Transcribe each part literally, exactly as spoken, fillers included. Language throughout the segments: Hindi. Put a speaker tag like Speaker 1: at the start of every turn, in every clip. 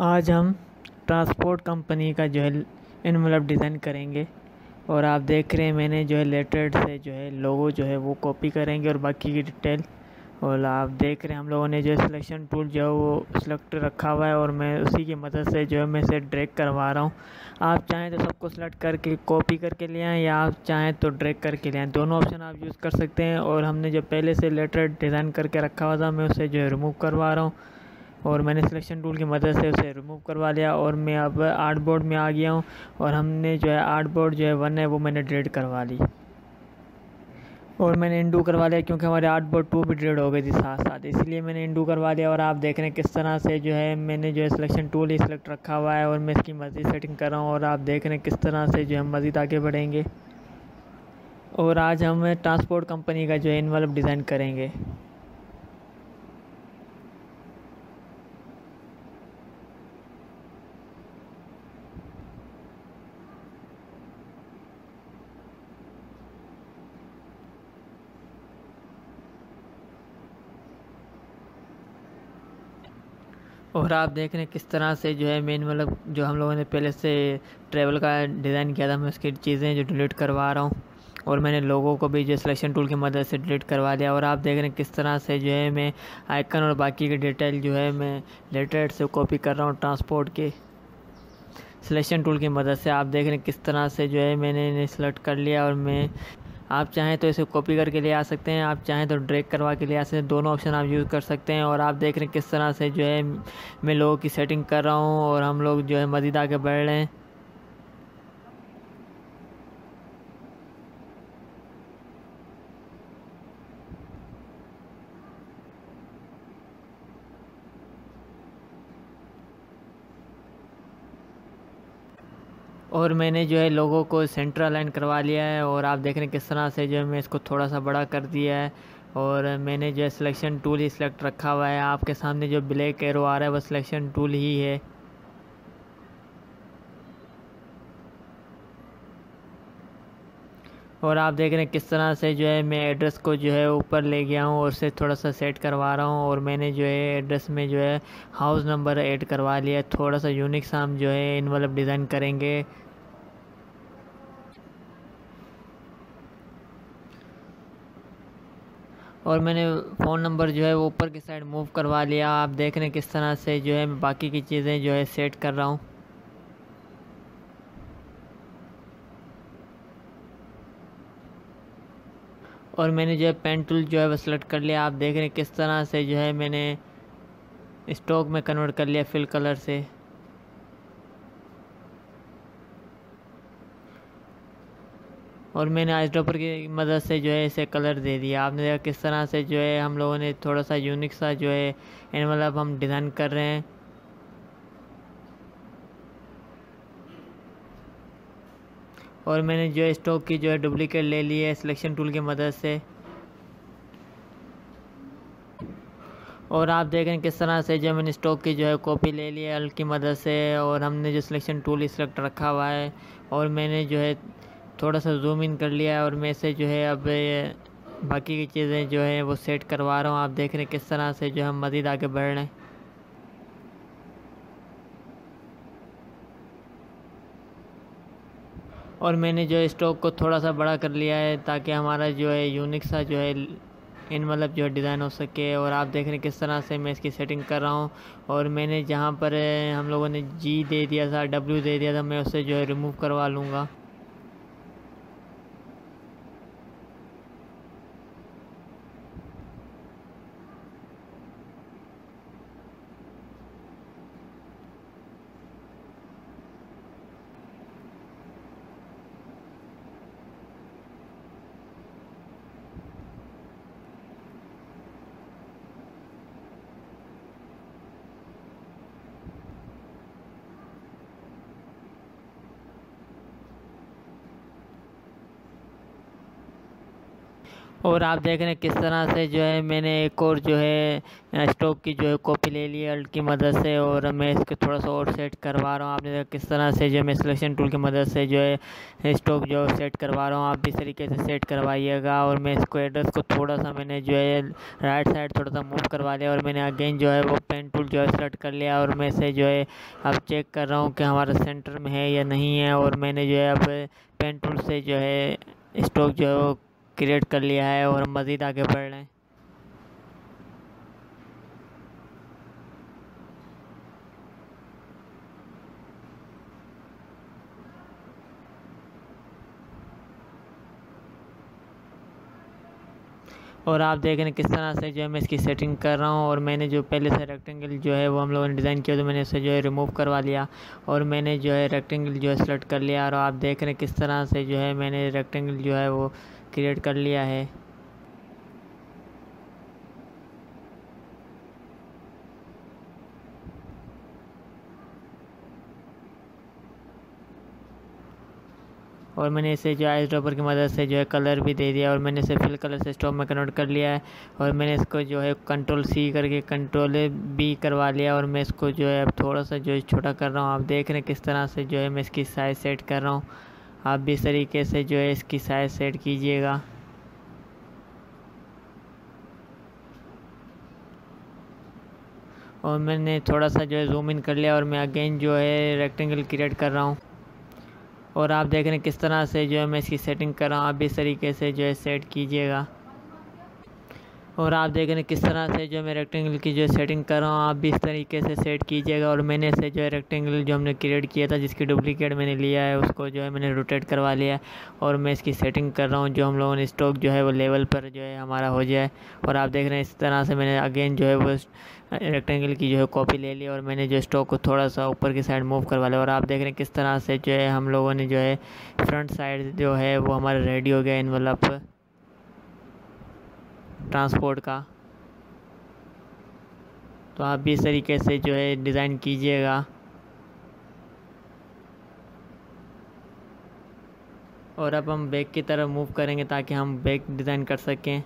Speaker 1: आज हम ट्रांसपोर्ट कंपनी का जो है एनवलप डिज़ाइन करेंगे। और आप देख रहे हैं मैंने जो है लेटर्ड से जो है लोगो जो है वो कॉपी करेंगे और बाकी की डिटेल। और आप देख रहे हैं हम लोगों ने जो है सिलेक्शन टूल जो है वो सिलेक्ट रखा हुआ है और मैं उसी की मदद से जो है मैं इसे ड्रैग करवा रहा हूँ। आप चाहें तो सबको सेलेक्ट करके कॉपी करके ले आएँ या आप चाहें तो ड्रैग करके ले आएँ, दोनों ऑप्शन आप यूज़ कर सकते हैं। और हमने जो पहले से लेटर डिज़ाइन करके रखा हुआ था मैं उसे जो है रिमूव करवा रहा हूँ और मैंने सिलेक्शन टूल की मदद से उसे रिमूव करवा लिया। और मैं अब आर्ट बोर्ड में आ गया हूँ और हमने जो है आर्ट बोर्ड जो है वन है वो मैंने डिलीट करवा ली और मैंने इंडू करवा लिया क्योंकि हमारे आर्ट बोर्ड टू भी डिलीट हो गई थी साथ साथ, इसलिए मैंने इंडू करवा लिया। और आप देख रहे हैं किस तरह से जो है मैंने जो है सिलेक्शन टूल ही सिलेक्ट रखा हुआ है और मैं इसकी मज़ीद सेटिंग कर रहा हूँ। और आप देख रहे हैं किस तरह से जो हम मज़ीद आगे बढ़ेंगे। और आज हम ट्रांसपोर्ट कंपनी का जो है एनवलप डिज़ाइन करेंगे। और आप देख रहे हैं किस तरह से जो है मेन मतलब जो हम लोगों ने पहले से ट्रैवल का डिज़ाइन किया था मैं उसकी चीज़ें जो डिलीट करवा रहा हूँ। और मैंने लोगों को भी जो सिलेक्शन टूल की मदद से डिलीट करवा लिया। और आप देख रहे हैं किस तरह से जो है मैं आइकन और बाकी की डिटेल जो है मैं लेटर से कॉपी कर रहा हूँ ट्रांसपोर्ट के सिलेक्शन टूल की मदद से। आप देख रहे हैं किस तरह से जो है मैंने इन्हें सेलेक्ट कर लिया। और मैं आप चाहें तो इसे कॉपी करके ले आ सकते हैं, आप चाहें तो ड्रैग करवा के ले आ सकते हैं, दोनों ऑप्शन आप यूज़ कर सकते हैं। और आप देख रहे हैं किस तरह से जो है मैं लोगों की सेटिंग कर रहा हूँ और हम लोग जो है मज़ीद आगे बढ़ रहे हैं। और मैंने जो है लोगों को सेंटर अलाइन करवा लिया है और आप देख रहे हैं किस तरह से जो है मैं इसको थोड़ा सा बड़ा कर दिया है। और मैंने जो है सिलेक्शन टूल ही सिलेक्ट रखा हुआ है, आपके सामने जो ब्लैक एरो आ रहा है वो सिलेक्शन टूल ही है। और आप देख रहे हैं किस तरह से जो है मैं एड्रेस को जो है ऊपर ले गया हूँ और उसे थोड़ा सा सेट करवा रहा हूँ। और मैंने जो है एड्रेस में जो है हाउस नंबर ऐड करवा लिया है, थोड़ा सा यूनिक सा हम जो है एनवलप डिज़ाइन करेंगे। और मैंने फ़ोन नंबर जो है वो ऊपर की साइड मूव करवा लिया। आप देख रहे हैं किस तरह से जो है मैं बाकी की चीज़ें जो है सेट कर रहा हूँ। और मैंने जो है पेन टूल जो है वो सेलेक्ट कर लिया। आप देख रहे हैं किस तरह से जो है मैंने स्टॉक में कन्वर्ट कर लिया फिल कलर से। और मैंने आइस ड्रॉपर की मदद से जो है इसे कलर दे दिया। आपने देखा किस तरह से जो है हम लोगों ने थोड़ा सा यूनिक सा जो है एनवलप हम डिज़ाइन कर रहे हैं। और मैंने जो है स्टॉक की जो है डुप्लीकेट ले ली है सिलेक्शन टूल की मदद से। और आप देख रहे हैं किस तरह से जो मैंने स्टॉक की जो है कॉपी ले ली है अल्ट की मदद से। और हमने जो सिलेक्शन टूल सिलेक्ट रखा हुआ है और मैंने जो है थोड़ा सा जूम इन कर लिया है और मैं से जो है अब बाकी की चीज़ें जो है वो सेट करवा रहा हूँ। आप देख रहे हैं किस तरह से जो हम मज़ीद आगे बढ़ रहे हैं। और मैंने जो है स्टॉक को थोड़ा सा बड़ा कर लिया है ताकि हमारा जो है यूनिक सा जो है इन मतलब जो है डिज़ाइन हो सके। और आप देख रहे हैं किस तरह से मैं इसकी सेटिंग कर रहा हूँ। और मैंने जहाँ पर हम लोगों ने जी दे दिया था, डब्ल्यू दे दिया था, मैं उसे जो है रिमूव करवा लूँगा। और आप देख रहे हैं किस तरह से जो है मैंने एक और जो है स्टोक की जो है कॉपी ले ली है अल्ट की मदद से, और मैं इसको थोड़ा सा और सेट करवा रहा हूँ। आपने देखा किस तरह से जो है मैं सिलेक्शन टूल की मदद से जो है स्टोक जो सेट करवा रहा हूँ। आप भी इस तरीके से सेट करवाइएगा। और मैं इसको एड्रेस को थोड़ा सा मैंने जो है राइट साइड थोड़ा सा मूव करवा लिया, और मैंने अगेन जो है वो पेन टूल जो है सेलेक्ट कर लिया, और मैं इसे जो है अब चेक कर रहा हूँ कि हमारा सेंटर में है या नहीं है। और मैंने जो है अब पेन टूल से जो है स्टोक जो है वो क्रिएट कर लिया है, और हम मज़ीद आगे बढ़ रहे हैं। और आप देख रहे हैं किस तरह से जो है मैं इसकी सेटिंग कर रहा हूँ। और मैंने जो पहले से रेक्टेंगल जो है वो हम लोगों ने डिज़ाइन किया, तो मैंने इसे जो है रिमूव करवा लिया, और मैंने जो है रेक्टेंगल जो है सेलेक्ट कर लिया। और आप देख रहे हैं किस तरह से जो है मैंने रेक्टेंगल जो है वो क्रिएट कर लिया है। और मैंने इसे जो है ड्रॉपर की मदद से जो है कलर भी दे दिया, और मैंने इसे फिल कलर से स्टॉक में कन्वर्ट कर लिया है। और मैंने इसको जो है कंट्रोल सी करके कंट्रोल बी करवा लिया, और मैं इसको जो है अब थोड़ा सा जो है छोटा कर रहा हूँ। आप देख रहे हैं किस तरह से जो है मैं इसकी साइज़ सेट कर रहा हूँ। आप भी इस तरीके से जो है इसकी साइज़ सेट कीजिएगा। और मैंने थोड़ा सा जो है जूम इन कर लिया, और मैं अगेन जो है रेक्टेंगल क्रिएट कर रहा हूँ। और आप देख रहे हैं किस तरह से जो है मैं इसकी सेटिंग कर रहा हूँ। आप भी इस तरीके से जो है सेट कीजिएगा। और आप देख रहे हैं किस तरह से जो मैं रेक्टेंगल की जो सेटिंग कर रहा हूँ, आप भी इस तरीके से सेट कीजिएगा। और मैंने इसे जो है रेक्टेंगल जो हमने क्रिएट किया था जिसकी डुप्लीकेट मैंने लिया है, उसको जो है मैंने रोटेट करवा लिया है, और मैं इसकी सेटिंग कर रहा हूँ जो हम लोगों ने स्टॉक जो है वो लेवल पर जो है हमारा हो जाए। और आप देख रहे हैं इस तरह से मैंने अगेन जो है वो रेक्टेंगल की जो है कॉपी ले ली, और मैंने जो स्टॉक को थोड़ा सा ऊपर की साइड मूव करवा लिया। और आप देख रहे हैं किस तरह से जो है हम लोगों ने जो है फ्रंट साइड जो है वो हमारा रेडी हो गया एनवलप ट्रांसपोर्ट का। तो आप भी इस तरीके से जो है डिज़ाइन कीजिएगा। और अब हम बैक की तरफ मूव करेंगे ताकि हम बैक डिज़ाइन कर सकें।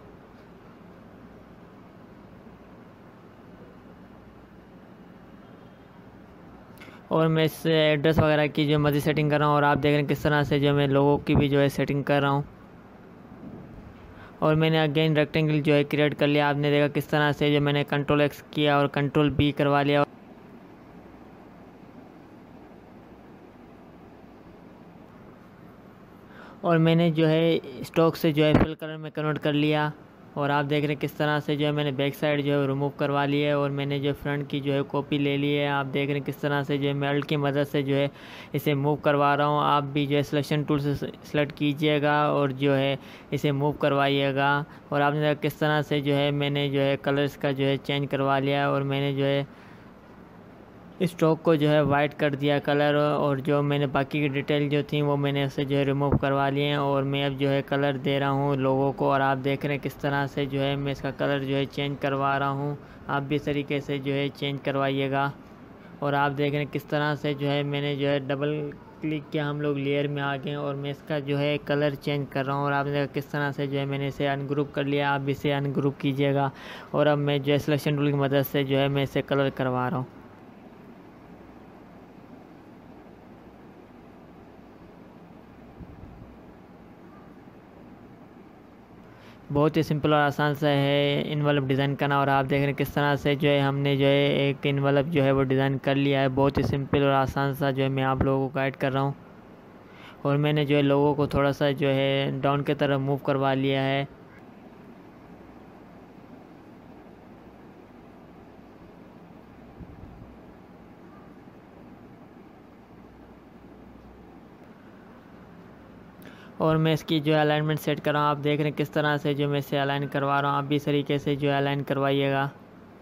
Speaker 1: और मैं इस एड्रेस वगैरह की जो मज़ीद सेटिंग कर रहा हूँ। और आप देख रहे हैं किस तरह से जो मैं लोगों की भी जो है सेटिंग कर रहा हूँ। और मैंने अगेन रेक्टेंगल जो है क्रिएट कर लिया। आपने देखा किस तरह से जो मैंने कंट्रोल एक्स किया और कंट्रोल बी करवा लिया, और मैंने जो है स्टॉक से जो है फिल कलर में कन्वर्ट कर लिया। और आप देख रहे हैं किस तरह से जो है मैंने बैक साइड जो है रिमूव करवा ली है, और मैंने जो फ्रंट की जो है कॉपी ले ली है। आप देख रहे हैं किस तरह से जो है मैं अल्ट की मदद से जो है इसे मूव करवा रहा हूँ। आप भी जो है सिलेक्शन टूल से सेलेक्ट कीजिएगा और जो है इसे मूव करवाइएगा। और आपने देखा किस तरह से जो है मैंने जो है कलर्स का जो है चेंज करवा लिया, और मैंने जो है स्ट्रोक को जो है वाइट कर दिया कलर, और जो मैंने बाकी की डिटेल जो थी वो मैंने उसे जो है रिमूव करवा लिए हैं। और मैं अब जो है कलर दे रहा हूँ लोगों को, और आप देख रहे हैं किस तरह से जो है मैं इसका कलर जो है चेंज करवा रहा हूँ। आप भी इस तरीके से जो है चेंज करवाइएगा। और आप देख रहे हैं किस तरह से जो है मैंने जो है डबल क्लिक किया, हम लोग लेयर में आ गए, और मैं इसका जो है कलर चेंज कर रहा हूँ। और आपने देखा किस तरह से जो है मैंने इसे अनग्रुप कर लिया। आप भी इसे अनग्रुप कीजिएगा। और अब मैं जो है सिलेक्शन टूल की मदद से जो है मैं इसे कलर करवा रहा हूँ। बहुत ही सिंपल और आसान सा है इन्वॉल्व डिज़ाइन करना। और आप देख रहे हैं किस तरह से जो है हमने जो है एक इन्वॉल्व जो है वो डिज़ाइन कर लिया है। बहुत ही सिंपल और आसान सा जो है मैं आप लोगों को गाइड कर रहा हूँ। और मैंने जो है लोगों को थोड़ा सा जो है डाउन की तरफ मूव करवा लिया है। और मैं इसकी जो है अलाइनमेंट सेट कर रहा हूँ। आप देख रहे हैं किस तरह से जो मैं इसे अलाइन करवा रहा हूँ। आप भी इस तरीके से जो है अलाइन करवाइएगा।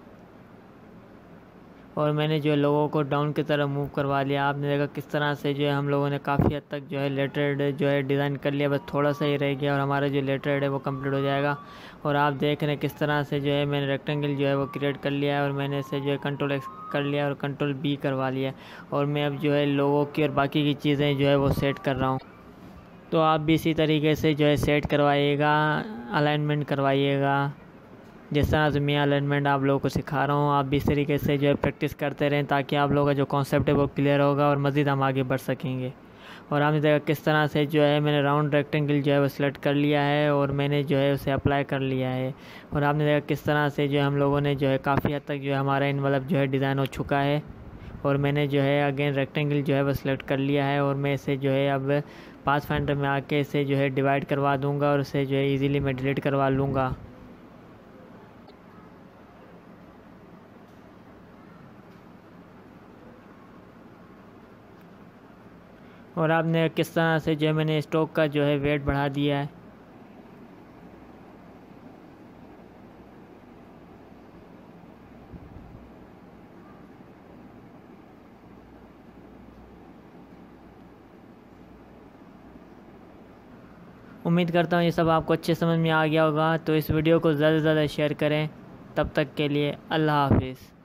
Speaker 1: और मैंने जो है लोगों को डाउन की तरफ मूव करवा लिया। आपने देखा किस तरह से जो है हम लोगों ने काफ़ी हद तक जो है लेटरेड जो है डिज़ाइन कर लिया। बस थोड़ा सा ही रह गया और हमारा जो लेटरेड है वो कंप्लीट हो जाएगा। और आप देख रहे हैं किस तरह से जो है मैंने रेक्टेंगल जो है वो क्रिएट कर लिया है, और मैंने इसे जो है कंट्रोल एक्स कर लिया और कंट्रोल बी करवा लिया। और मैं अब जो है लोगों की और बाकी की चीज़ें जो है वो सेट कर रहा हूँ। तो आप भी इसी तरीके से जो है सेट करवाइएगा। अलाइनमेंट करवाइएगा। जिस तरह से मैं अलाइनमेंट आप लोगों को सिखा रहा हूँ, आप भी इस तरीके से जो है प्रैक्टिस करते रहें, ताकि आप लोगों का जो कॉन्सेप्ट है वो क्लियर होगा और मज़ीद हम आगे बढ़ सकेंगे। और आपने देखा किस तरह से जो है मैंने राउंड रेक्टेंगल जो है वो सिलेक्ट कर लिया है और मैंने जो है उसे अप्लाई कर लिया है। और आपने देखा किस तरह से जो है हम लोगों ने जो है काफ़ी हद तक जो है हमारा इन्वॉल्व जो है डिज़ाइन हो चुका है। और मैंने जो है अगेन रेक्टेंगल जो है वो सिलेक्ट कर लिया है और मैं इसे जो है अब पाथ फाइंडर में आके इसे जो है डिवाइड करवा दूंगा और इसे जो है इजीली मैं डिलीट करवा लूँगा। और आपने किस तरह से जो है मैंने स्टॉक का जो है वेट बढ़ा दिया है। उम्मीद करता हूँ ये सब आपको अच्छे समझ में आ गया होगा। तो इस वीडियो को ज़्यादा से ज़्यादा शेयर करें। तब तक के लिए अल्लाह हाफिज़।